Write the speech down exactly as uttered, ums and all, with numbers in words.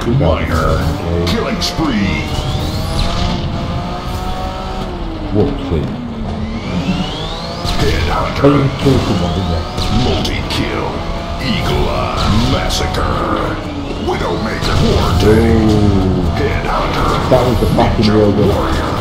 Miner. Killing spree. Whoopsie. Headhunter. Can you kill someone, didn't you? Multi-kill. Eagle Eye. Massacre. Widowmaker. Forte. Headhunter. That was the fucking Ninja Railgun. Warrior.